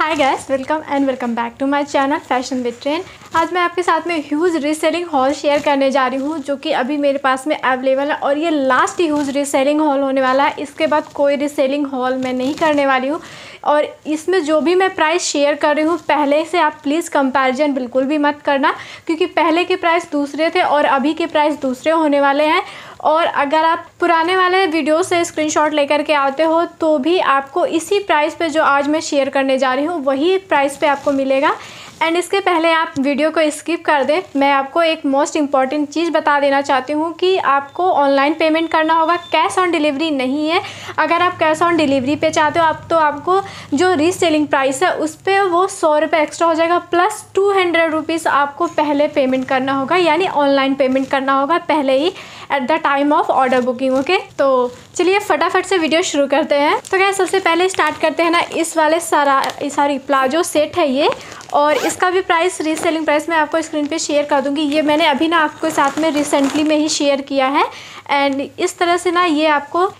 Hi guys, welcome back to my channel fashion with trend. आज मैं आपके साथ में ह्यूज रीसेलिंग हॉल शेयर करने जा रही हूँ जो कि अभी मेरे पास में अवेलेबल है और ये लास्ट ह्यूज रीसेलिंग हॉल होने वाला है। इसके बाद कोई रीसेलिंग हॉल मैं नहीं करने वाली हूँ और इसमें जो भी मैं प्राइस शेयर कर रही हूँ पहले से आप प्लीज़ कंपैरिजन बिल्कुल भी मत करना, क्योंकि पहले के प्राइस दूसरे थे और अभी के प्राइस दूसरे होने वाले हैं। और अगर आप पुराने वाले वीडियो से स्क्रीनशॉट लेकर के आते हो तो भी आपको इसी प्राइस पे जो आज मैं शेयर करने जा रही हूँ वही प्राइस पे आपको मिलेगा। एंड इसके पहले आप वीडियो को स्किप कर दें, मैं आपको एक मोस्ट इम्पॉर्टेंट चीज़ बता देना चाहती हूँ कि आपको ऑनलाइन पेमेंट करना होगा, कैश ऑन डिलीवरी नहीं है। अगर आप कैश ऑन डिलीवरी पे चाहते हो आप तो आपको जो रीसेलिंग प्राइस है उस पर वो 100 रुपये एक्स्ट्रा हो जाएगा, प्लस 200 रुपीज़ आपको पहले पेमेंट करना होगा, यानी ऑनलाइन पेमेंट करना होगा पहले ही at the time of order booking. Okay, तो चलिए फटाफट से वीडियो शुरू करते हैं। तो क्या सबसे पहले स्टार्ट करते हैं ना, इस वाले सारी प्लाजो सेट है ये, और इसका भी प्राइस रीसेलिंग प्राइस मैं आपको स्क्रीन पे शेयर कर दूंगी। ये मैंने अभी ना आपको साथ में रिसेंटली में ही शेयर किया है। एंड इस तरह से ना ये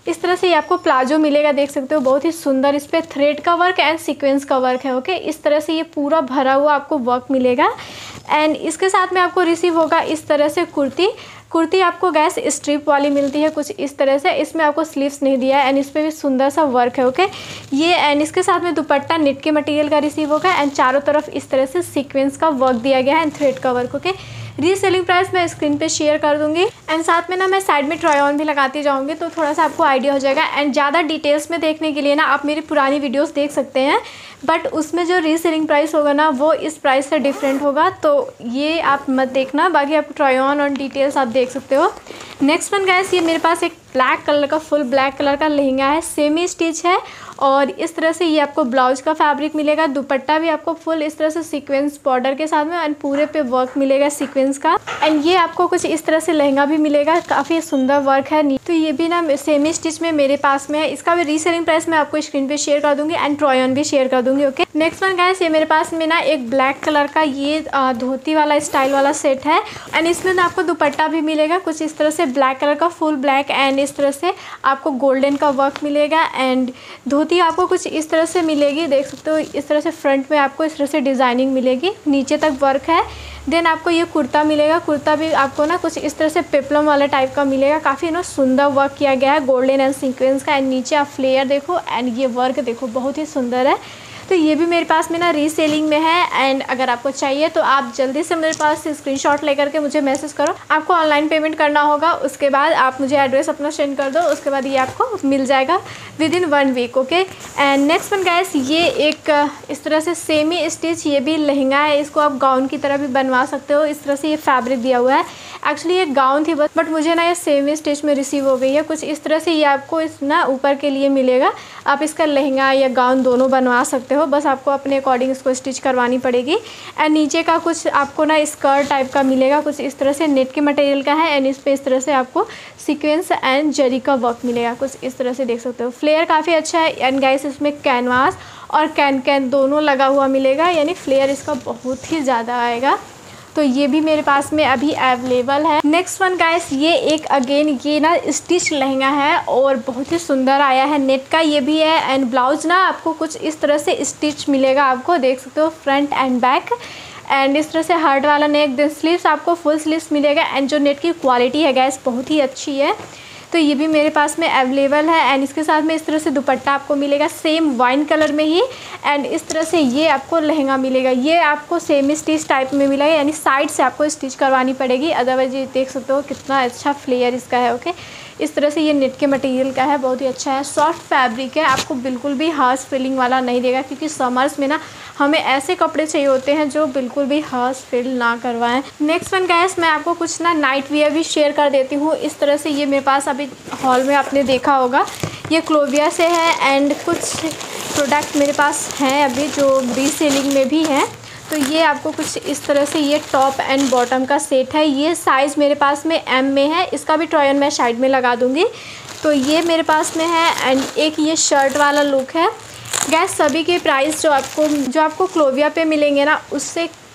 आपको प्लाजो मिलेगा, देख सकते हो बहुत ही सुंदर। इस पर थ्रेड का वर्क एंड सीक्वेंस का वर्क है। ओके, इस तरह से ये पूरा भरा हुआ आपको वर्क मिलेगा। एंड इसके साथ में आपको रिसीव होगा इस तरह से कुर्ती आपको गैस स्ट्रिप वाली मिलती है कुछ इस तरह से। इसमें आपको स्लीव्स नहीं दिया है एंड इस पर भी सुंदर सा वर्क है। ओके, ये एंड इसके साथ में दुपट्टा नेट के मटेरियल का रिसीव होगा एंड चारों तरफ इस तरह से सीक्वेंस का वर्क दिया गया है एंड थ्रेड का वर्क। ओके, रीसेलिंग प्राइस मैं स्क्रीन पे शेयर कर दूंगी एंड साथ में ना मैं साइड में ट्राई ऑन भी लगाती जाऊंगी तो थोड़ा सा आपको आइडिया हो जाएगा। एंड ज़्यादा डिटेल्स में देखने के लिए ना आप मेरी पुरानी वीडियोस देख सकते हैं, बट उसमें जो रीसेलिंग प्राइस होगा ना वो इस प्राइस से डिफरेंट होगा, तो ये आप मत देखना। बाकी आप ट्राई ऑन और डिटेल्स आप देख सकते हो। नेक्स्ट वन गाइस, ये मेरे पास एक ब्लैक कलर का फुल ब्लैक कलर का लहंगा है, सेमी स्टिच है और इस तरह से ये आपको ब्लाउज का फैब्रिक मिलेगा। दुपट्टा भी आपको फुल इस तरह से सीक्वेंस बॉर्डर के साथ में एंड पूरे पे वर्क मिलेगा सीक्वेंस का। एंड ये आपको कुछ इस तरह से लहंगा भी मिलेगा, काफ़ी सुंदर वर्क है। तो ये भी ना सेमी स्टिच में मेरे पास में है। इसका भी रीसेलिंग प्राइस मैं आपको स्क्रीन पे शेयर कर दूंगी एंड ट्राई ऑन भी शेयर कर दूंगी। ओके, नेक्स्ट वन गाइस, ये मेरे पास में ना एक ब्लैक कलर का ये धोती वाला स्टाइल वाला सेट है एंड इसमें ना आपको दुपट्टा भी मिलेगा कुछ इस तरह से ब्लैक कलर का फुल ब्लैक एंड इस तरह से आपको गोल्डन का वर्क मिलेगा। एंड धोती आपको कुछ इस तरह से मिलेगी, देख सकते हो इस तरह से फ्रंट में आपको इस तरह से डिज़ाइनिंग मिलेगी, नीचे तक वर्क है। देन आपको ये कुर्ता मिलेगा, कुर्ता भी आपको ना कुछ इस तरह से पेप्लम वाला टाइप का मिलेगा, काफ़ी ना सुंदर वर्क किया गया है गोल्डन एंड सीक्वेंस का। एंड नीचे आप फ्लेयर देखो एंड ये वर्क देखो बहुत ही सुंदर है। तो ये भी मेरे पास में ना रीसेलिंग में है एंड अगर आपको चाहिए तो आप जल्दी से मेरे पास से स्क्रीनशॉट लेकर के मुझे मैसेज करो। आपको ऑनलाइन पेमेंट करना होगा, उसके बाद आप मुझे एड्रेस अपना सेंड कर दो, उसके बाद ये आपको मिल जाएगा within 1 week. Okay, and next one guys, ये एक इस तरह से सेमी स्टिच ये भी लहंगा है, इसको आप गाउन की तरह भी बनवा सकते हो। इस तरह से ये फैब्रिक दिया हुआ है, एक्चुअली ये गाउन थी बट मुझे ना ये सेमी स्टिच में रिसीव हो गई है। कुछ इस तरह से ये आपको इस ना ऊपर के लिए मिलेगा, आप इसका लहंगा या गाउन दोनों बनवा सकते हो, बस आपको अपने अकॉर्डिंग इसको स्टिच करवानी पड़ेगी। एंड नीचे का कुछ आपको ना स्कर्ट टाइप का मिलेगा, कुछ इस तरह से नेट के मटेरियल का है एंड इस पर इस तरह से आपको सीक्वेंस एंड जरी का वर्क मिलेगा, कुछ इस तरह से देख सकते हो। फ्लेयर काफ़ी अच्छा है एंड गाइस इसमें कैनवास और कैन दोनों लगा हुआ मिलेगा, यानी फ्लेयर इसका बहुत ही ज़्यादा आएगा। तो ये भी मेरे पास में अभी अवेलेबल है। नेक्स्ट वन गाइस, ये एक अगेन ये ना स्टिच लहंगा है और बहुत ही सुंदर आया है, नेट का ये भी है। एंड ब्लाउज ना आपको कुछ इस तरह से स्टिच मिलेगा, आपको देख सकते हो फ्रंट एंड बैक एंड इस तरह से हार्ड वाला नेक। देन स्लीव्स आपको फुल स्लीव्स मिलेगा एंड जो नेट की क्वालिटी है गाइस बहुत ही अच्छी है। तो ये भी मेरे पास में अवेलेबल है एंड इसके साथ में इस तरह से दुपट्टा आपको मिलेगा सेम वाइन कलर में ही एंड इस तरह से ये आपको लहंगा मिलेगा। ये आपको सेमी स्टिच टाइप में मिलेगा, यानी साइड से आपको स्टिच करवानी पड़ेगी, अदरवाइज ये देख सकते हो कितना अच्छा फ्लेयर इसका है। ओके, इस तरह से ये नेट के मटेरियल का है, बहुत ही अच्छा है, सॉफ्ट फैब्रिक है, आपको बिल्कुल भी हार्श फीलिंग वाला नहीं देगा, क्योंकि समर्स में ना हमें ऐसे कपड़े चाहिए होते हैं जो बिल्कुल भी हार्श फील ना करवाएं। नेक्स्ट वन गाइस, मैं आपको कुछ ना नाइट वियर भी शेयर कर देती हूँ। इस तरह से ये मेरे पास अभी हॉल में आपने देखा होगा, ये क्लोविया से है एंड कुछ प्रोडक्ट मेरे पास हैं अभी जो रीसेलिंग में भी हैं। तो ये आपको कुछ इस तरह से ये टॉप एंड बॉटम का सेट है, ये साइज़ मेरे पास में M में है, इसका भी ट्रायल मैं साइड में लगा दूँगी। तो ये मेरे पास में है एंड एक ये शर्ट वाला लुक है। गैस सभी के प्राइस जो आपको क्लोविया पे मिलेंगे ना उससे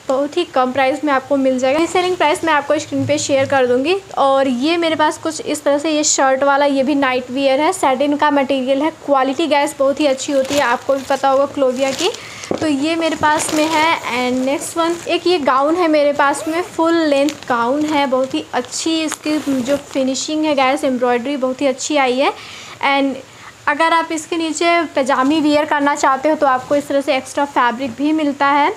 बहुत ही कम प्राइस में आपको मिल जाएगा। रीसेलिंग प्राइस मैं आपको स्क्रीन पे शेयर कर दूंगी। और ये मेरे पास कुछ इस तरह से ये शर्ट वाला, ये भी नाइट वियर है, सैटिन का मटेरियल है, क्वालिटी गैस बहुत ही अच्छी होती है, आपको भी पता होगा क्लोविया की। तो ये मेरे पास में है। एंड नेक्स्ट वन एक ये गाउन है मेरे पास में, फुल लेंथ गाउन है, बहुत ही अच्छी इसकी जो फिनिशिंग है गैस, एम्ब्रॉयडरी बहुत ही अच्छी आई है। एंड अगर आप इसके नीचे पजामी वियर करना चाहते हो तो आपको इस तरह से एक्स्ट्रा फैब्रिक भी मिलता है।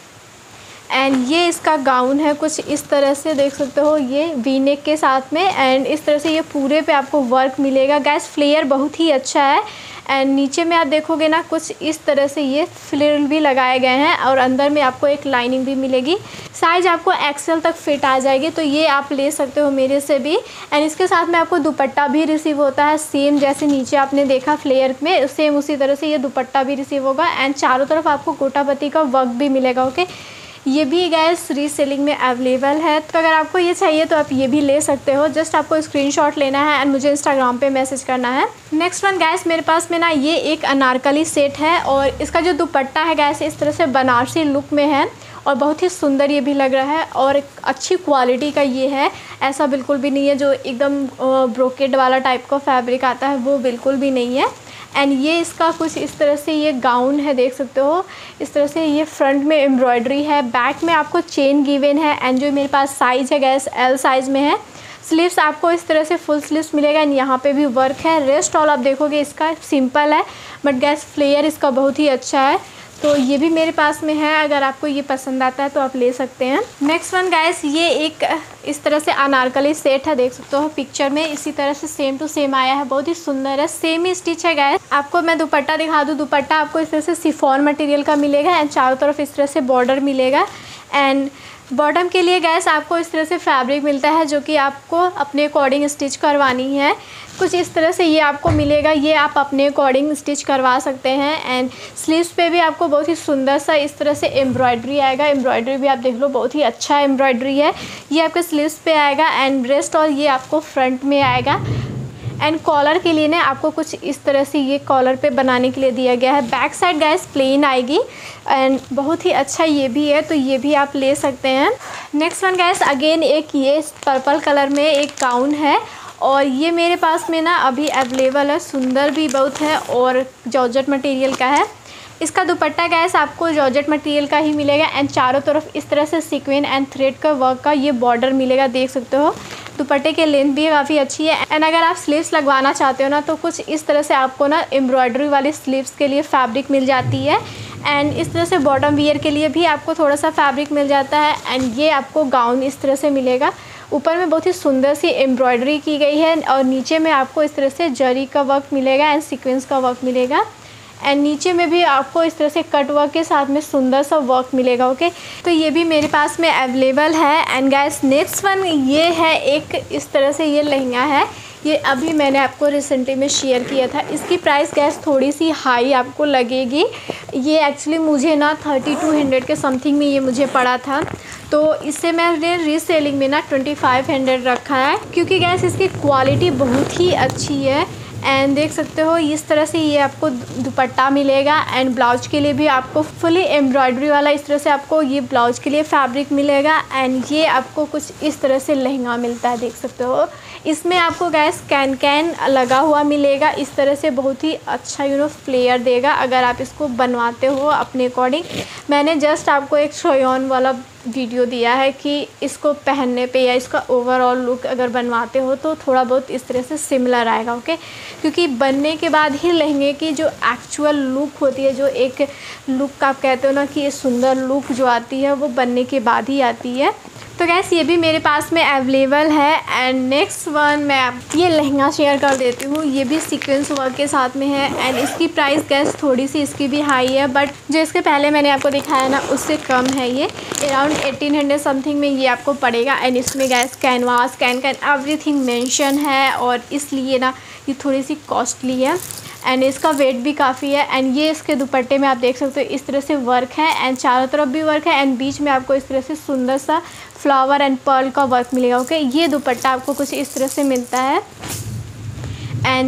एंड ये इसका गाउन है, कुछ इस तरह से देख सकते हो, ये वी नेक के साथ में। एंड इस तरह से ये पूरे पे आपको वर्क मिलेगा गैस, फ्लेयर बहुत ही अच्छा है। एंड नीचे में आप देखोगे ना, कुछ इस तरह से ये फ्रिल भी लगाए गए हैं और अंदर में आपको एक लाइनिंग भी मिलेगी। साइज आपको एक्सेल तक फिट आ जाएगी, तो ये आप ले सकते हो मेरे से भी। एंड इसके साथ में आपको दुपट्टा भी रिसीव होता है, सेम जैसे नीचे आपने देखा फ्लेयर में, सेम उसी तरह से ये दुपट्टा भी रिसीव होगा। एंड चारों तरफ आपको गोटापत्ती का वर्क भी मिलेगा। ओके, ये भी गैस रीसेलिंग में अवेलेबल है, तो अगर आपको ये चाहिए तो आप ये भी ले सकते हो। जस्ट आपको स्क्रीनशॉट लेना है एंड मुझे इंस्टाग्राम पे मैसेज करना है। नेक्स्ट वन गैस मेरे पास में ना ये एक अनारकली सेट है और इसका जो दुपट्टा है गैस इस तरह से बनारसी लुक में है और बहुत ही सुंदर ये भी लग रहा है और अच्छी क्वालिटी का ये है। ऐसा बिल्कुल भी नहीं है जो एकदम ब्रोकेड वाला टाइप का फैब्रिक आता है, वो बिल्कुल भी नहीं है। एंड ये इसका कुछ इस तरह से ये गाउन है, देख सकते हो इस तरह से ये फ्रंट में एम्ब्रॉयडरी है, बैक में आपको चेन गिवन है। एंड जो मेरे पास साइज़ है गैस एल साइज़ में है। स्लीव्स आपको इस तरह से फुल स्लीव्स मिलेगा एंड यहाँ पे भी वर्क है। रेस्ट ऑल आप देखोगे इसका सिंपल है, बट गैस फ्लेयर इसका बहुत ही अच्छा है, तो ये भी मेरे पास में है। अगर आपको ये पसंद आता है तो आप ले सकते हैं। नेक्स्ट वन गाइस ये एक इस तरह से अनारकली सेट है, देख सकते हो पिक्चर में इसी तरह से सेम टू सेम आया है, बहुत ही सुंदर है, सेम ही स्टिच है गाइस। आपको मैं दुपट्टा दिखा दूँ, दुपट्टा आपको इस तरह से शिफॉन मटेरियल का मिलेगा एंड चारों तरफ इस तरह से बॉर्डर मिलेगा। एंड बॉटम के लिए गैस आपको इस तरह से फैब्रिक मिलता है जो कि आपको अपने अकॉर्डिंग स्टिच करवानी है। कुछ इस तरह से ये आपको मिलेगा, ये आप अपने अकॉर्डिंग स्टिच करवा सकते हैं। एंड स्लीव्स पे भी आपको बहुत ही सुंदर सा इस तरह से एम्ब्रॉयडरी आएगा, एम्ब्रॉयडरी भी आप देख लो बहुत ही अच्छा एम्ब्रॉयडरी है, ये आपके स्लीव्स पे आएगा। एंड ब्रेस्ट और ये आपको फ्रंट में आएगा। एंड कॉलर के लिए ना आपको कुछ इस तरह से ये कॉलर पे बनाने के लिए दिया गया है। बैक साइड गैस प्लेन आएगी एंड बहुत ही अच्छा ये भी है, तो ये भी आप ले सकते हैं। नेक्स्ट वन गैस अगेन एक ये पर्पल कलर में एक गाउन है और ये मेरे पास में ना अभी अवेलेबल है, सुंदर भी बहुत है और जॉर्जेट मटेरियल का है। इसका दुपट्टा गैस आपको जॉर्जेट मटेरियल का ही मिलेगा एंड चारों तरफ इस तरह से सीक्वेंस एंड थ्रेड का वर्क का ये बॉर्डर मिलेगा, देख सकते हो। दुपट्टे के लेंथ भी काफ़ी अच्छी है। एंड अगर आप स्लीव्स लगवाना चाहते हो ना तो कुछ इस तरह से आपको ना एम्ब्रॉयडरी वाली स्लीव्स के लिए फैब्रिक मिल जाती है। एंड इस तरह से बॉटम वियर के लिए भी आपको थोड़ा सा फैब्रिक मिल जाता है। एंड ये आपको गाउन इस तरह से मिलेगा, ऊपर में बहुत ही सुंदर सी एम्ब्रॉयडरी की गई है और नीचे में आपको इस तरह से जरी का वर्क मिलेगा एंड सीक्वेंस का वर्क मिलेगा। एंड नीचे में भी आपको इस तरह से कट वर्क के साथ में सुंदर सा वर्क मिलेगा। ओके, तो ये भी मेरे पास में अवेलेबल है। एंड गाइस नेक्स्ट वन ये है एक इस तरह से ये लहंगा है, ये अभी मैंने आपको रिसेंटली में शेयर किया था। इसकी प्राइस गैस थोड़ी सी हाई आपको लगेगी, ये एक्चुअली मुझे ना 3200 के समथिंग में ये मुझे पड़ा था, तो इससे मैंने रीसेलिंग में ना 2500 रखा है क्योंकि गैस इसकी क्वालिटी बहुत ही अच्छी है। एंड देख सकते हो इस तरह से ये आपको दुपट्टा मिलेगा एंड ब्लाउज के लिए भी आपको फुली एम्ब्रॉयडरी वाला इस तरह से आपको ये ब्लाउज के लिए फैब्रिक मिलेगा। एंड ये आपको कुछ इस तरह से लहंगा मिलता है, देख सकते हो। इसमें आपको गैस कैन लगा हुआ मिलेगा इस तरह से, बहुत ही अच्छा फ्लेयर देगा अगर आप इसको बनवाते हो अपने अकॉर्डिंग। मैंने जस्ट आपको एक शोयॉन वाला वीडियो दिया है कि इसको पहनने पे या इसका ओवरऑल लुक अगर बनवाते हो तो थोड़ा बहुत इस तरह से सिमिलर आएगा। ओके, क्योंकि बनने के बाद ही लहंगे की जो एक्चुअल लुक होती है, जो एक लुक आप कहते हो ना कि ये सुंदर लुक जो आती है वो बनने के बाद ही आती है। तो गैस ये भी मेरे पास में अवेलेबल है। एंड नेक्स्ट वन मैं ये लहंगा शेयर कर देती हूँ, ये भी सीक्वेंस वर्क के साथ में है एंड इसकी प्राइस गैस थोड़ी सी इसकी भी हाई है, बट जो इसके पहले मैंने आपको दिखाया ना उससे कम है। ये अराउंड 1800 समथिंग में ये आपको पड़ेगा। एंड इसमें guys canvas can everything mention है और इसलिए ना ये थोड़ी सी कॉस्टली है एंड इसका वेट भी काफ़ी है। एंड ये इसके दुपट्टे में आप देख सकते हो इस तरह से वर्क है एंड चारों तरफ भी वर्क है एंड बीच में आपको इस तरह से सुंदर सा फ्लावर एंड पर्ल का वर्क मिलेगा। ओके, ये दुपट्टा आपको कुछ इस तरह से मिलता है एंड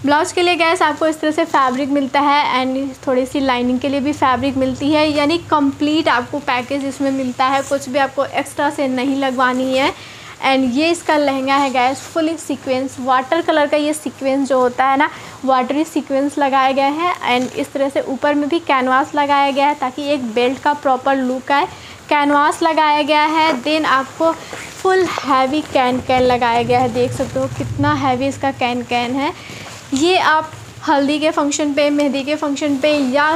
ब्लाउज के लिए गैस आपको इस तरह से फैब्रिक मिलता है एंड थोड़ी सी लाइनिंग के लिए भी फैब्रिक मिलती है, यानी कंप्लीट आपको पैकेज इसमें मिलता है, कुछ भी आपको एक्स्ट्रा से नहीं लगवानी है। एंड ये इसका लहंगा है guys, fully sequence water colour का ये सीक्वेंस जो होता है ना, वाटरी सीक्वेंस लगाए गए हैं एंड इस तरह से ऊपर में भी कैनवास लगाया गया है ताकि एक बेल्ट का प्रॉपर लुक आए। कैनवास लगाया गया है, देन आपको फुल हैवी कैन लगाया गया है, देख सकते हो कितना हैवी इसका कैन है। ये आप हल्दी के फंक्शन पे, मेहंदी के फंक्शन पे या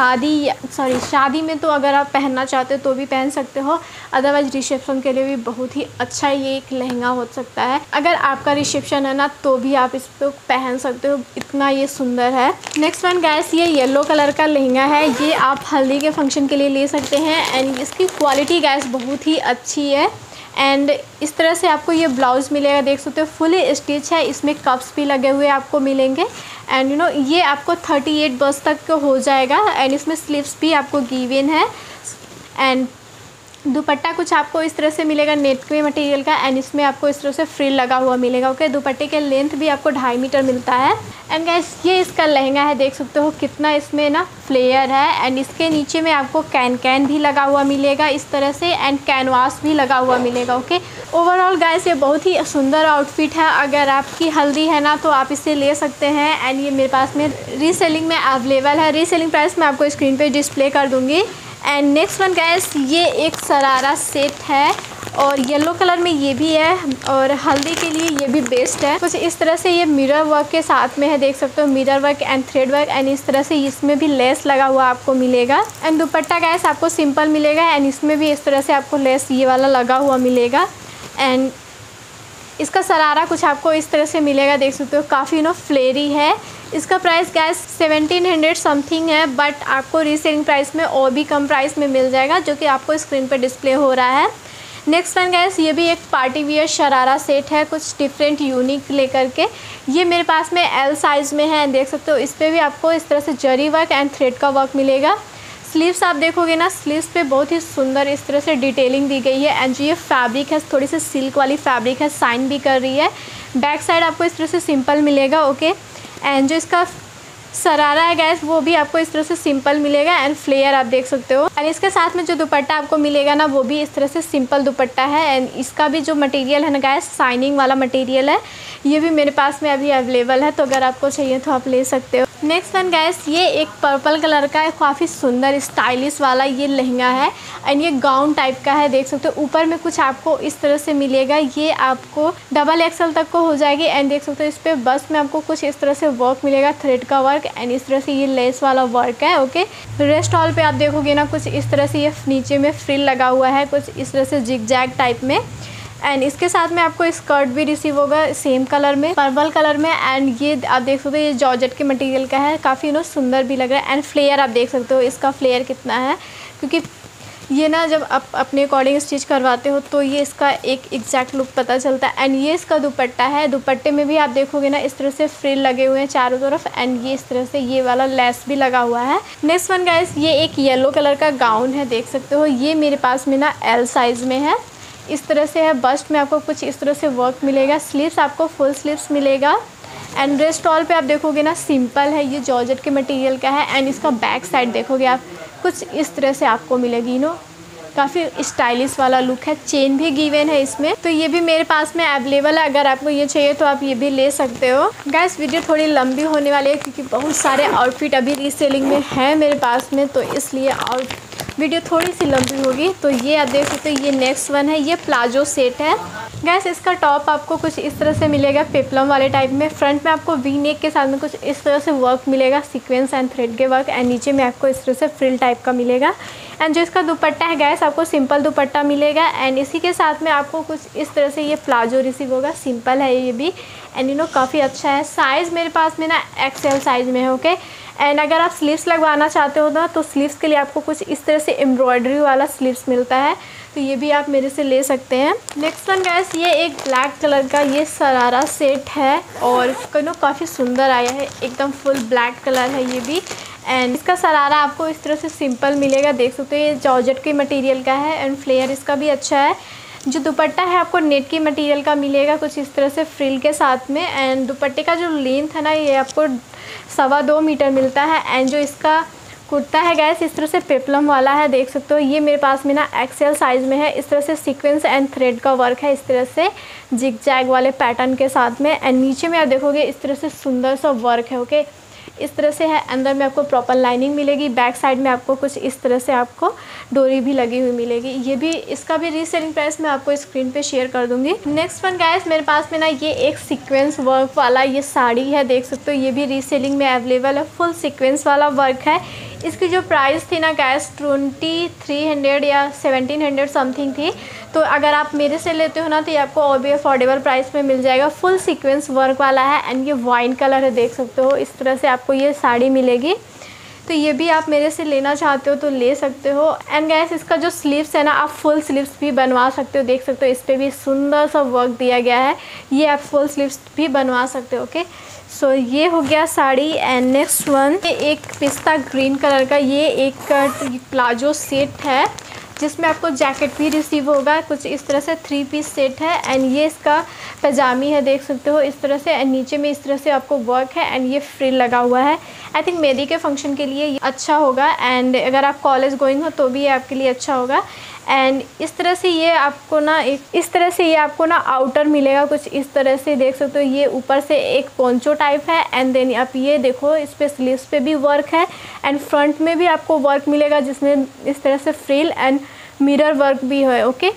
शादी में तो अगर आप पहनना चाहते हो तो भी पहन सकते हो, अदरवाइज रिसेप्शन के लिए भी बहुत ही अच्छा ये एक लहंगा हो सकता है। अगर आपका रिसेप्शन है ना तो भी आप इस पर पहन सकते हो, इतना ये सुंदर है। नेक्स्ट वन गैस, ये येलो कलर का लहंगा है, ये आप हल्दी के फंक्शन के लिए ले सकते हैं एंड इसकी क्वालिटी गैस बहुत ही अच्छी है। एंड इस तरह से आपको ये ब्लाउज़ मिलेगा, देख सकते हो फुली स्टिच है, इसमें कप्स भी लगे हुए आपको मिलेंगे एंड ये आपको 38 बस तक हो जाएगा एंड इसमें स्लीव्स भी आपको गिवन है। एंड दुपट्टा कुछ आपको इस तरह से मिलेगा नेट के मटेरियल का एंड इसमें आपको इस तरह से फ्रिल लगा हुआ मिलेगा। ओके, दुपट्टे के लेंथ भी आपको 2.5 मीटर मिलता है। एंड गाइस ये इसका लहंगा है, देख सकते हो कितना इसमें ना फ्लेयर है एंड इसके नीचे में आपको कैन भी लगा हुआ मिलेगा इस तरह से एंड कैनवास भी लगा हुआ मिलेगा। ओके, ओवरऑल गाइस ये बहुत ही सुंदर आउटफिट है, अगर आपकी हल्दी है ना तो आप इसे ले सकते हैं एंड ये मेरे पास में रीसेलिंग में अवेलेबल है। रीसेलिंग प्राइस मैं आपको स्क्रीन पे डिस्प्ले कर दूँगी। एंड नेक्स्ट वन गैस, ये एक शरारा सेट है और येलो कलर में ये भी है और हल्दी के लिए ये भी बेस्ट है। कुछ इस तरह से ये मिरर वर्क के साथ में है, देख सकते हो mirror work and thread work and इस तरह से इसमें भी लेस लगा हुआ आपको मिलेगा। एंड दुपट्टा गैस आपको सिंपल मिलेगा एंड इसमें भी इस तरह से आपको लेस ये वाला लगा हुआ मिलेगा। एंड इसका शरारा कुछ आपको इस तरह से मिलेगा, देख सकते हो काफ़ी फ्लेरी है। इसका प्राइस गैस 1700 समथिंग है, बट आपको रीसेलिंग प्राइस में और भी कम प्राइस में मिल जाएगा जो कि आपको स्क्रीन पर डिस्प्ले हो रहा है। नेक्स्ट वन गैस, ये भी एक पार्टी वियर शरारा सेट है, कुछ डिफरेंट यूनिक लेकर के। ये मेरे पास में एल साइज़ में है, देख सकते हो इस पर भी आपको इस तरह से जरी वर्क एंड थ्रेड का वर्क मिलेगा। स्लीव्स आप देखोगे ना, स्लीव्स पे बहुत ही सुंदर इस तरह से डिटेलिंग दी गई है एंड जो ये फैब्रिक है थोड़ी सी सिल्क वाली फैब्रिक है, शाइन भी कर रही है। बैक साइड आपको इस तरह से सिंपल मिलेगा। ओके, एंड जो इसका शरारा है गैस वो भी आपको इस तरह से सिंपल मिलेगा एंड फ्लेयर आप देख सकते हो। एंड इसके साथ में जो दुपट्टा आपको मिलेगा ना वो भी इस तरह से सिंपल दुपट्टा है एंड इसका भी जो मटेरियल है ना गैस शाइनिंग वाला मटेरियल है, ये भी मेरे पास में अभी अवेलेबल है, तो अगर आपको चाहिए तो आप ले सकते हो। नेक्स्ट वन गैस, ये एक पर्पल कलर का है, काफ़ी सुंदर स्टाइलिश वाला ये लहंगा है एंड ये गाउन टाइप का है, देख सकते हो ऊपर में कुछ आपको इस तरह से मिलेगा, ये आपको XXL तक को हो जाएगी एंड देख सकते हो इस पर बस में आपको कुछ इस तरह से वर्क मिलेगा, थ्रेड का वर्क एंड इस तरह से ये लेस वाला वर्क है। ओके, रेस्ट हॉल पे आप देखोगे ना कुछ इस तरह से ये नीचे में फ्रिल लगा हुआ है, कुछ इस तरह से जिग-जैग टाइप में एंड इसके साथ में आपको स्कर्ट भी रिसीव होगा सेम कलर में, पर्पल कलर में एंड ये आप देख सकते हो ये जॉर्जेट के मटेरियल का है, काफ़ी सुंदर भी लग रहा है। एंड फ्लेयर आप देख सकते हो इसका फ्लेयर कितना है, क्योंकि ये ना जब आप अपने अकॉर्डिंग स्टिच करवाते हो तो ये इसका एक एग्जैक्ट लुक पता चलता है। एंड ये इसका दुपट्टा है, दुपट्टे में भी आप देखोगे ना इस तरह से फ्रिल लगे हुए हैं चारों तरफ एंड ये इस तरह से ये वाला लेस भी लगा हुआ है। नेक्स्ट वन गाइस, ये एक येलो कलर का गाउन है, देख सकते हो ये मेरे पास में ना एल साइज़ में है, इस तरह से है। बस्ट में आपको कुछ इस तरह से वर्क मिलेगा, स्लीव्स आपको फुल स्लीव्स मिलेगा एंड रेस्ट ऑल पे आप देखोगे ना सिंपल है, ये जॉर्जेट के मटेरियल का है एंड इसका बैक साइड देखोगे आप कुछ इस तरह से आपको मिलेगी काफ़ी स्टाइलिश वाला लुक है, चेन भी गिवन है इसमें, तो ये भी मेरे पास में अवेलेबल है, अगर आपको ये चाहिए तो आप ये भी ले सकते हो। गाइस वीडियो थोड़ी लंबी होने वाली है क्योंकि बहुत सारे आउटफिट अभी रीसेलिंग में है मेरे पास में, तो इसलिए और वीडियो थोड़ी सी लंबी होगी। तो ये आप देख सकते हो ये नेक्स्ट वन है, ये प्लाजो सेट है गैस। इसका टॉप आपको कुछ इस तरह से मिलेगा पेप्लम वाले टाइप में, फ्रंट में आपको वी नेक के साथ में कुछ इस तरह से वर्क मिलेगा, सीक्वेंस एंड थ्रेड के वर्क एंड नीचे में आपको इस तरह से फ्रिल टाइप का मिलेगा। एंड जो इसका दुपट्टा है गैस आपको सिंपल दुपट्टा मिलेगा एंड इसी के साथ में आपको कुछ इस तरह से ये प्लाजो रिसीव होगा, सिंपल है ये भी एंड काफ़ी अच्छा है। साइज़ मेरे पास में ना XL साइज़ में है। ओके, एंड अगर आप स्लीव्स लगवाना चाहते हो ना तो स्लीव्स के लिए आपको कुछ इस तरह से एम्ब्रॉयडरी वाला स्लीव्स मिलता है, तो ये भी आप मेरे से ले सकते हैं। नेक्स्ट वन गैस, ये एक ब्लैक कलर का ये शरारा सेट है और काफ़ी सुंदर आया है, एकदम फुल ब्लैक कलर है ये भी एंड इसका शरारा आपको इस तरह से सिंपल मिलेगा, देख सकते हो ये जॉर्जेट के मटेरियल का है एंड फ्लेयर इसका भी अच्छा है। जो दुपट्टा है आपको नेट की मटेरियल का मिलेगा कुछ इस तरह से फ्रिल के साथ में। एंड दुपट्टे का जो लेंथ है ना ये आपको 2.25 मीटर मिलता है। एंड जो इसका कुर्ता है गैस इस तरह से पेप्लम वाला है, देख सकते हो। ये मेरे पास में ना एक्सेल साइज़ में है। इस तरह से सीक्वेंस एंड थ्रेड का वर्क है इस तरह से जिग जैग वाले पैटर्न के साथ में। एंड नीचे में आप देखोगे इस तरह से सुंदर सा वर्क है, ओके। इस तरह से है। अंदर में आपको प्रॉपर लाइनिंग मिलेगी। बैक साइड में आपको कुछ इस तरह से आपको डोरी भी लगी हुई मिलेगी। ये भी, इसका भी रीसेलिंग प्राइस मैं आपको स्क्रीन पे शेयर कर दूंगी। नेक्स्ट वन गाइस, मेरे पास में ना ये एक सीक्वेंस वर्क वाला ये साड़ी है, देख सकते हो। ये भी रीसेलिंग में अवेलेबल है। फुल सीक्वेंस वाला वर्क है। इसकी जो प्राइस थी ना गैस 2300 या 1700 समथिंग थी। तो अगर आप मेरे से लेते हो ना तो ये आपको और भी अफोर्डेबल प्राइस में मिल जाएगा। फुल सीक्वेंस वर्क वाला है। एंड ये वाइन कलर है, देख सकते हो। इस तरह से आपको ये साड़ी मिलेगी। तो ये भी आप मेरे से लेना चाहते हो तो ले सकते हो। एंड गैस इसका जो स्लीव्स है ना आप फुल स्लीव्स भी बनवा सकते हो, देख सकते हो। इस पर भी सुंदर सा वर्क दिया गया है। ये आप फुल स्लीव्स भी बनवा सकते हो, ओके। सो ये हो गया साड़ी। एंड नेक्स्ट वन, ये एक पिस्ता ग्रीन कलर का ये एक प्लाजो सेट है जिसमें आपको जैकेट भी रिसीव होगा। कुछ इस तरह से 3 पीस सेट है। एंड ये इसका पजामी है, देख सकते हो इस तरह से। एंड नीचे में इस तरह से आपको वर्क है। एंड ये फ्रिल लगा हुआ है। आई थिंक मेहंदी के फंक्शन के लिए ये अच्छा होगा। एंड अगर आप कॉलेज गोइंग हो तो भी ये आपके लिए अच्छा होगा। एंड इस तरह से ये आपको ना इस तरह से ये आपको ना आउटर मिलेगा कुछ इस तरह से, देख सकते हो। ये ऊपर से एक पोंचो टाइप है। एंड देन आप ये देखो इस पे स्लीव्स पे भी वर्क है। एंड फ्रंट में भी आपको वर्क मिलेगा जिसमें इस तरह से फ्रिल एंड मिरर वर्क भी है, ओके।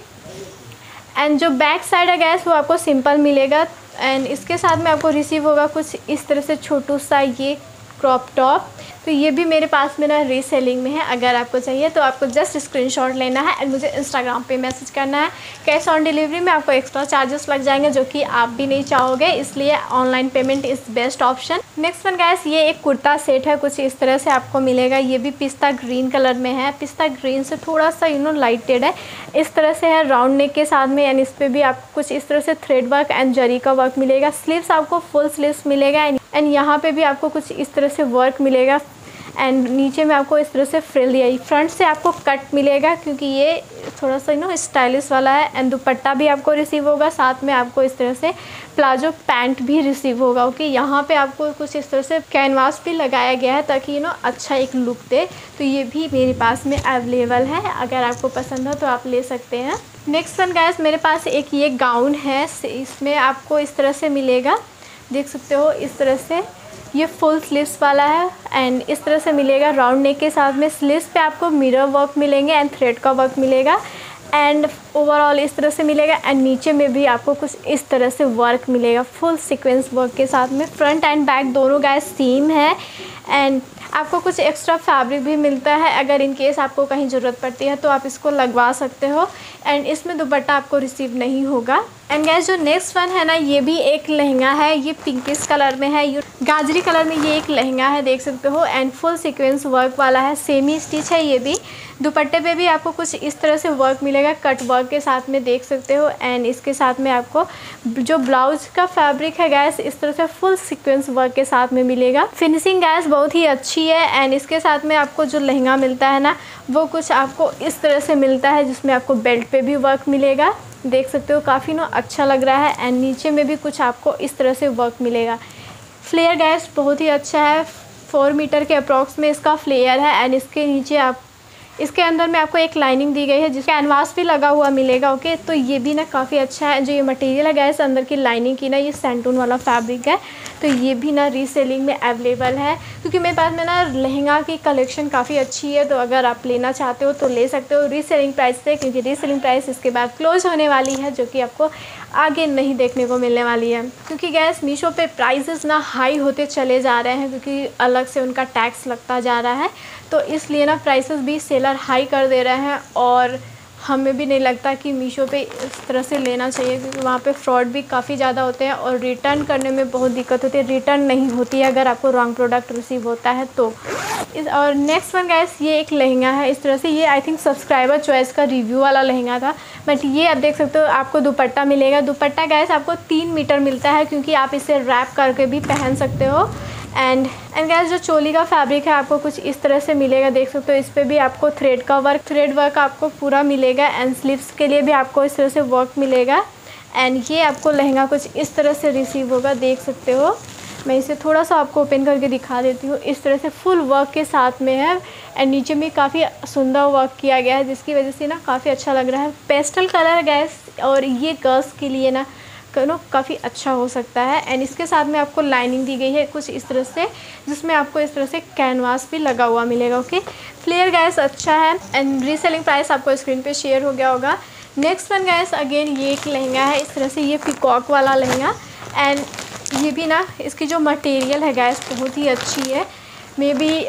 एंड जो बैक साइड है गैस वो आपको सिंपल मिलेगा। एंड इसके साथ में आपको रिसीव होगा कुछ इस तरह से छोटू सा ये क्रॉप टॉप। तो ये भी मेरे पास में ना रीसेलिंग में है। अगर आपको चाहिए तो आपको जस्ट स्क्रीनशॉट लेना है एंड मुझे इंस्टाग्राम पे मैसेज करना है। कैश ऑन डिलीवरी में आपको एक्स्ट्रा चार्जेस लग जाएंगे जो कि आप भी नहीं चाहोगे, इसलिए online payment is best option. Next one guys, ये एक कुर्ता सेट है कुछ इस तरह से आपको मिलेगा। ये भी पिस्ता ग्रीन कलर में है। पिस्ता ग्रीन से थोड़ा सा लाइटेड है। इस तरह से है राउंड नेक के साथ में। एंड इस पर भी आपको कुछ इस तरह से थ्रेड वर्क एंड जरी का वर्क मिलेगा। स्लीव्स आपको फुल स्लीव्स मिलेगा। एंड यहाँ पे भी आपको कुछ इस तरह से वर्क मिलेगा। एंड नीचे में आपको इस तरह से फ्रिल दिया। फ्रंट से आपको कट मिलेगा क्योंकि ये थोड़ा सा स्टाइलिश वाला है। एंड दुपट्टा भी आपको रिसीव होगा। साथ में आपको इस तरह से प्लाजो पैंट भी रिसीव होगा, ओके। यहाँ पे आपको कुछ इस तरह से कैनवास भी लगाया गया है ताकि अच्छा एक लुक दे। तो ये भी मेरे पास में अवेलेबल है। अगर आपको पसंद हो तो आप ले सकते हैं। नेक्स्ट वन गाइस, मेरे पास एक ये गाउन है। इसमें आपको इस तरह से मिलेगा, देख सकते हो इस तरह से। ये फुल स्लीव्स वाला है। एंड इस तरह से मिलेगा राउंड नेक के साथ में। स्लीव्स पे आपको मिरर वर्क मिलेंगे एंड थ्रेड का वर्क मिलेगा। एंड ओवरऑल इस तरह से मिलेगा। एंड नीचे में भी आपको कुछ इस तरह से वर्क मिलेगा फुल सीक्वेंस वर्क के साथ में। फ्रंट एंड बैक दोनों गाइस सेम है। एंड आपको कुछ एक्स्ट्रा फैब्रिक भी मिलता है। अगर इन केस आपको कहीं ज़रूरत पड़ती है तो आप इसको लगवा सकते हो। एंड इसमें दुपट्टा आपको रिसीव नहीं होगा। एंड गैस जो नेक्स्ट वन है ना ये भी एक लहंगा है। ये पिंकिश कलर में है, ये गाजरी कलर में ये एक लहंगा है, देख सकते हो। एंड फुल सीक्वेंस वर्क वाला है। सेमी स्टिच है ये भी। दुपट्टे पे भी आपको कुछ इस तरह से वर्क मिलेगा कट वर्क के साथ में, देख सकते हो। एंड इसके साथ में आपको जो ब्लाउज का फैब्रिक है गैस इस तरह से फुल सीक्वेंस वर्क के साथ में मिलेगा। फिनिशिंग गैस बहुत ही अच्छी है। एंड इसके साथ में आपको जो लहंगा मिलता है ना वो कुछ आपको इस तरह से मिलता है जिसमें आपको बेल्ट पे भी वर्क मिलेगा, देख सकते हो। काफ़ी अच्छा लग रहा है। एंड नीचे में भी कुछ आपको इस तरह से वर्क मिलेगा। फ्लेयर गैस बहुत ही अच्छा है। 4 मीटर के अप्रॉक्स में इसका फ्लेयर है। एंड इसके नीचे आप इसके अंदर में आपको एक लाइनिंग दी गई है जिसका कैनवास भी लगा हुआ मिलेगा, ओके। तो ये भी ना काफ़ी अच्छा है। जो ये मटेरियल है गैस अंदर की लाइनिंग की ना ये सैंटून वाला फैब्रिक है। तो ये भी ना रीसेलिंग में अवेलेबल है क्योंकि मेरे पास में ना लहंगा की कलेक्शन काफ़ी अच्छी है। तो अगर आप लेना चाहते हो तो ले सकते हो रीसेलिंग प्राइस से, क्योंकि रीसेलिंग प्राइस इसके बाद क्लोज होने वाली है जो कि आपको आगे नहीं देखने को मिलने वाली है। क्योंकि गैस मीशो पे प्राइसेस ना हाई होते चले जा रहे हैं क्योंकि अलग से उनका टैक्स लगता जा रहा है। तो इसलिए ना प्राइसेस भी सेलर हाई कर दे रहे हैं। और हमें भी नहीं लगता कि मीशो पे इस तरह से लेना चाहिए क्योंकि वहाँ पे फ्रॉड भी काफ़ी ज़्यादा होते हैं और रिटर्न करने में बहुत दिक्कत होती है। रिटर्न नहीं होती है अगर आपको रॉन्ग प्रोडक्ट रिसीव होता है तो। और नेक्स्ट वन गैस ये एक लहंगा है इस तरह से। ये आई थिंक सब्सक्राइबर चॉइस का रिव्यू वाला लहंगा था, बट ये आप देख सकते हो आपको दुपट्टा मिलेगा। दुपट्टा गैस आपको 3 मीटर मिलता है क्योंकि आप इसे रैप करके भी पहन सकते हो। एंड गाइस जो चोली का फैब्रिक है आपको कुछ इस तरह से मिलेगा, देख सकते हो। इस पर भी आपको थ्रेड वर्क आपको पूरा मिलेगा एंड स्लीव्स के लिए भी आपको इस तरह से वर्क मिलेगा। एंड ये आपको लहंगा कुछ इस तरह से रिसीव होगा, देख सकते हो। मैं इसे थोड़ा सा आपको ओपन करके दिखा देती हूँ। इस तरह से फुल वर्क के साथ में है एंड नीचे में काफ़ी सुंदर वर्क किया गया है, जिसकी वजह से ना काफ़ी अच्छा लग रहा है। पेस्टल कलर गैस और ये गर्ल्स के लिए ना काफ़ी अच्छा हो सकता है। एंड इसके साथ में आपको लाइनिंग दी गई है कुछ इस तरह से, जिसमें आपको इस तरह से कैनवास भी लगा हुआ मिलेगा। ओके, फ्लेयर गैस अच्छा है एंड रीसेलिंग प्राइस आपको स्क्रीन पे शेयर हो गया होगा। नेक्स्ट वन गैस अगेन ये एक लहंगा है इस तरह से, ये पिकॉक वाला लहंगा। एंड ये भी ना इसकी जो मटेरियल है गैस बहुत ही अच्छी है। मे बी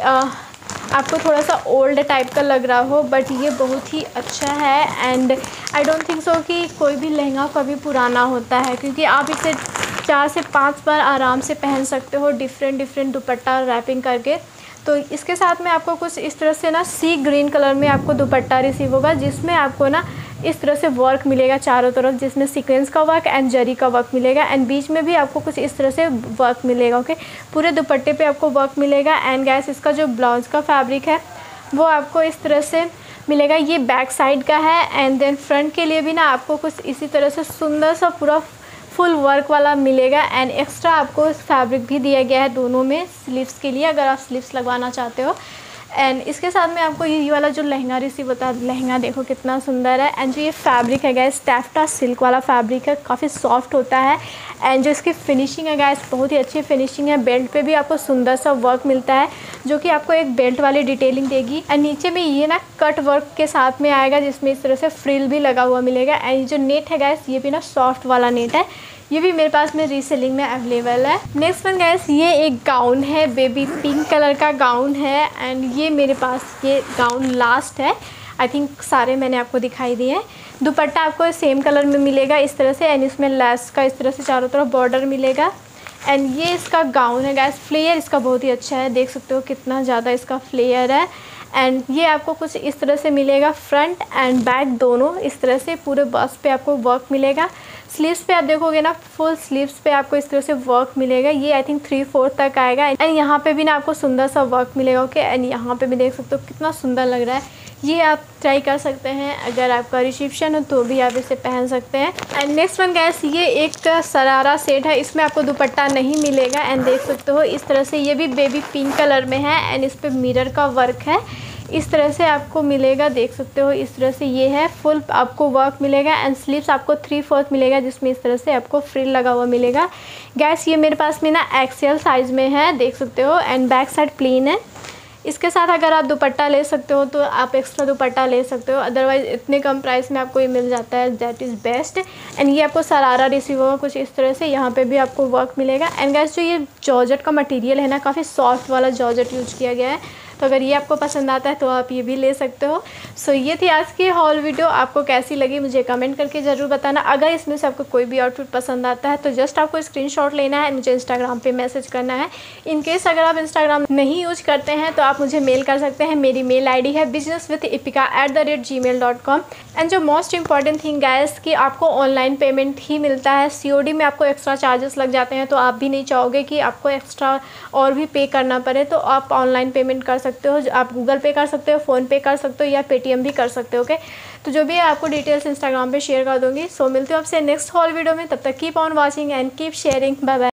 आपको थोड़ा सा ओल्ड टाइप का लग रहा हो, बट ये बहुत ही अच्छा है। And I don't think so कि कोई भी लहंगा कभी पुराना होता है, क्योंकि आप इसे 4 से 5 बार आराम से पहन सकते हो डिफरेंट दुपट्टा रैपिंग करके। तो इसके साथ में आपको कुछ इस तरह से ना सी ग्रीन कलर में आपको दुपट्टा रिसीव होगा, जिसमें आपको ना इस तरह से वर्क मिलेगा चारों तरफ, जिसमें सीक्वेंस का वर्क एंड जरी का वर्क मिलेगा। एंड बीच में भी आपको कुछ इस तरह से वर्क मिलेगा। ओके, पूरे दुपट्टे पे आपको वर्क मिलेगा। एंड गैस इसका जो ब्लाउज का फैब्रिक है वो आपको इस तरह से मिलेगा, ये बैक साइड का है। एंड देन फ्रंट के लिए भी ना आपको कुछ इसी तरह से सुंदर सा पूरा फुल वर्क वाला मिलेगा। एंड एक्स्ट्रा आपको फैब्रिक भी दिया गया है दोनों में स्लीव्स के लिए, अगर आप स्लीव्स लगवाना चाहते हो। एंड इसके साथ में आपको ये वाला जो लहंगा रिसीव होता है, लहंगा देखो कितना सुंदर है। एंड जो ये फैब्रिक है गैस टैफ्टा सिल्क वाला फैब्रिक है, काफ़ी सॉफ्ट होता है। एंड जो इसकी फिनिशिंग है गैस बहुत ही अच्छी फिनिशिंग है। बेल्ट पे भी आपको सुंदर सा वर्क मिलता है, जो कि आपको एक बेल्ट वाली डिटेलिंग देगी। एंड नीचे में ये ना कट वर्क के साथ में आएगा, जिसमें इस तरह से फ्रिल भी लगा हुआ मिलेगा। एंड जो नेट है गैस ये भी ना सॉफ्ट वाला नेट है, ये भी मेरे पास में रीसेलिंग में अवेलेबल है। नेक्स्ट वन गैस ये एक गाउन है, बेबी पिंक कलर का गाउन है। एंड ये मेरे पास ये गाउन लास्ट है, आई थिंक सारे मैंने आपको दिखाई दिए हैं। दुपट्टा आपको सेम कलर में मिलेगा इस तरह से, एंड इसमें लेस का इस तरह से चारों तरफ बॉर्डर मिलेगा। एंड ये इसका गाउन है गैस, फ्लेयर इसका बहुत ही अच्छा है, देख सकते हो कितना ज़्यादा इसका फ्लेयर है। एंड ये आपको कुछ इस तरह से मिलेगा, फ्रंट एंड बैक दोनों इस तरह से पूरे बस्ट पे आपको वर्क मिलेगा। स्लीव्स पे आप देखोगे ना फुल स्लीव्स पे आपको इस तरह से वर्क मिलेगा, ये आई थिंक 3/4 तक आएगा। एंड यहाँ पे भी ना आपको सुंदर सा वर्क मिलेगा। ओके, एंड यहाँ पे भी देख सकते हो कितना सुंदर लग रहा है। ये आप ट्राई कर सकते हैं, अगर आपका रिसेप्शन हो तो भी आप इसे पहन सकते हैं। एंड नेक्स्ट वन गैस ये एक सरारा सेट है, इसमें आपको दुपट्टा नहीं मिलेगा। एंड देख सकते हो इस तरह से, ये भी बेबी पिंक कलर में है। एंड इस पर मिरर का वर्क है, इस तरह से आपको मिलेगा, देख सकते हो इस तरह से ये है। फुल आपको वर्क मिलेगा एंड स्लीव्स आपको 3/4 मिलेगा, जिसमें इस तरह से आपको फ्रिल लगा हुआ मिलेगा। गैस ये मेरे पास में ना एक्सेल साइज़ में है, देख सकते हो। एंड बैक साइड प्लेन है। इसके साथ अगर आप दुपट्टा ले सकते हो तो आप एक्स्ट्रा दुपट्टा ले सकते हो, अदरवाइज़ इतने कम प्राइस में आपको ये मिल जाता है, दैट इज़ बेस्ट। एंड ये आपको सरारा रिसीव होगा कुछ इस तरह से, यहाँ पे भी आपको वर्क मिलेगा। एंड गैस जो ये जॉर्जेट का मटेरियल है ना, काफ़ी सॉफ्ट वाला जॉर्जेट यूज किया गया है, तो अगर ये आपको पसंद आता है तो आप ये भी ले सकते हो। सो ये थी आज की हॉल वीडियो, आपको कैसी लगी मुझे कमेंट करके ज़रूर बताना। अगर इसमें से आपको कोई भी आउटफिट पसंद आता है तो जस्ट आपको स्क्रीनशॉट लेना है, मुझे इंस्टाग्राम पे मैसेज करना है। इन केस अगर आप इंस्टाग्राम नहीं यूज करते हैं तो आप मुझे मेल कर सकते हैं, मेरी मेल आईडी है businesswithipika@gmail.com। एंड जो मोस्ट इंपॉर्टेंट थिंग गाइस कि आपको ऑनलाइन पेमेंट ही मिलता है, COD में आपको एक्स्ट्रा चार्जेस लग जाते हैं, तो आप भी नहीं चाहोगे कि आपको एक्स्ट्रा और भी पे करना पड़े, तो आप ऑनलाइन पेमेंट कर सकते हो। आप गूगल पे कर सकते हो, फ़ोन पे कर सकते हो या पेटीएम भी कर सकते हो। ओके, तो जो भी है आपको डिटेल्स इंस्टाग्राम पे शेयर कर दूँगी। सो मिलती हूँ आपसे नेक्स्ट हॉल वीडियो में, तब तक keep on watching and keep sharing. Bye bye.